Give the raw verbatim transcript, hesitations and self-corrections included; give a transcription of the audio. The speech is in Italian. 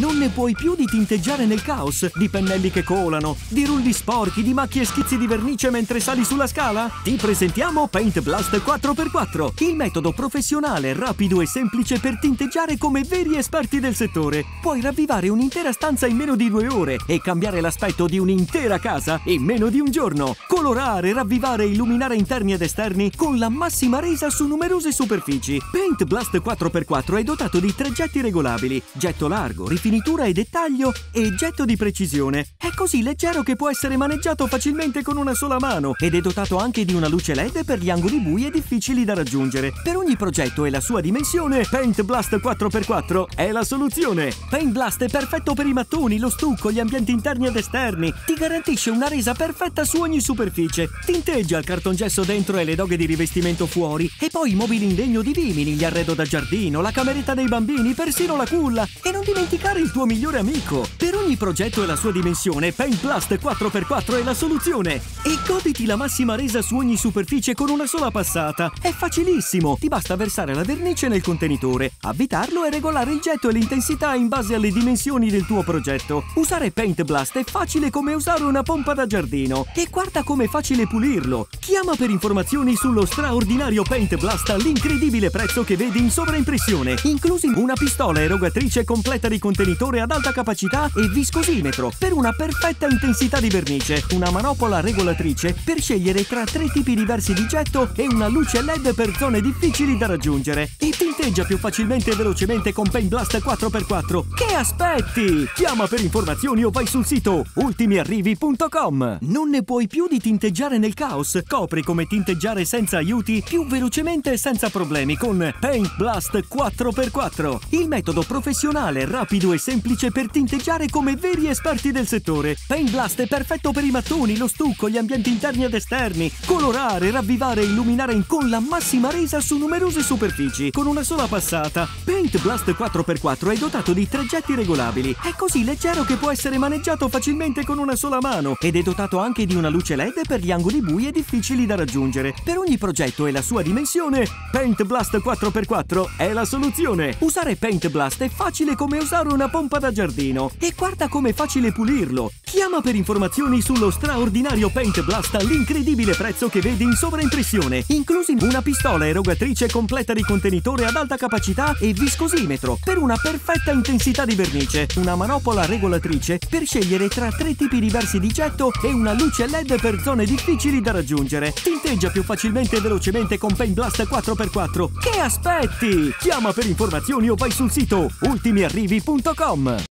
Non ne puoi più di tinteggiare nel caos, di pennelli che colano, di rulli sporchi, di macchie e schizzi di vernice mentre sali sulla scala? Ti presentiamo Paint Blast quattro per quattro, il metodo professionale, rapido e semplice per tinteggiare come veri esperti del settore. Puoi ravvivare un'intera stanza in meno di due ore e cambiare l'aspetto di un'intera casa in meno di un giorno. Colorare, ravvivare e illuminare interni ed esterni con la massima resa su numerose superfici. Paint Blast quattro per quattro è dotato di tre getti regolabili: getto largo, rifinitura e dettaglio e getto di precisione. È così leggero che può essere maneggiato facilmente con una sola mano ed è dotato anche di una luce L E D per gli angoli bui e difficili da raggiungere. Per ogni progetto e la sua dimensione, Paint Blast quattro per quattro è la soluzione. Paint Blast è perfetto per i mattoni, lo stucco, gli ambienti interni ed esterni. Ti garantisce una resa perfetta su ogni superficie. Tinteggia il cartongesso dentro e le doghe di rivestimento fuori, e poi i mobili in legno di Vimini, gli arredo da giardino, la cameretta dei bambini, persino la culla. E non dimenticare il tuo migliore amico. Per ogni progetto e la sua dimensione, Paint Blast quattro per quattro è la soluzione. E goditi la massima resa su ogni superficie con una sola passata. È facilissimo, ti basta versare la vernice nel contenitore, avvitarlo e regolare il getto e l'intensità in base alle dimensioni del tuo progetto. Usare Paint Blast è facile come usare una pompa da giardino. E guarda com'è facile pulirlo. Chiama per informazioni sullo straordinario Paint Blast all'incredibile prezzo che vedi in sovraimpressione, inclusi una pistola erogatrice completa di contenitore ad alta capacità e viscosimetro per una perfetta intensità di vernice, una manopola regolatrice per scegliere tra tre tipi diversi di getto e una luce L E D per zone difficili da raggiungere. E tinteggia più facilmente e velocemente con Paint Blast quattro per quattro. Che aspetti? Chiama per informazioni o vai sul sito ultimi arrivi punto com. Non ne puoi più di tinteggiare nel caos. Scopri come tinteggiare senza aiuti più velocemente e senza problemi con Paint Blast quattro per quattro, il metodo professionale, rapido e semplice per tinteggiare come veri esperti del settore. Paint Blast è perfetto per i mattoni, lo stucco, gli ambienti interni ed esterni. Colorare, ravvivare e illuminare con la massima resa su numerose superfici con una sola passata. Paint Blast quattro per quattro è dotato di tre getti regolabili. È così leggero che può essere maneggiato facilmente con una sola mano ed è dotato anche di una luce L E D per gli angoli bui e difficili da raggiungere. Per ogni progetto e la sua dimensione, Paint Blast quattro per quattro è la soluzione. Usare Paint Blast è facile come usare una pompa da giardino. E guarda com'è facile pulirlo. Chiama per informazioni sullo straordinario Paint Blast all'incredibile prezzo che vedi in sovraimpressione, inclusi una pistola erogatrice completa di contenitore ad alta capacità e viscosimetro per una perfetta intensità di vernice, una manopola regolatrice per scegliere tra tre tipi diversi di getto e una luce L E D per zone difficili da raggiungere. Tinteggia più facilmente e velocemente con Paint Blast quattro per quattro. Che aspetti? Chiama per informazioni o vai sul sito ultimi arrivi punto com.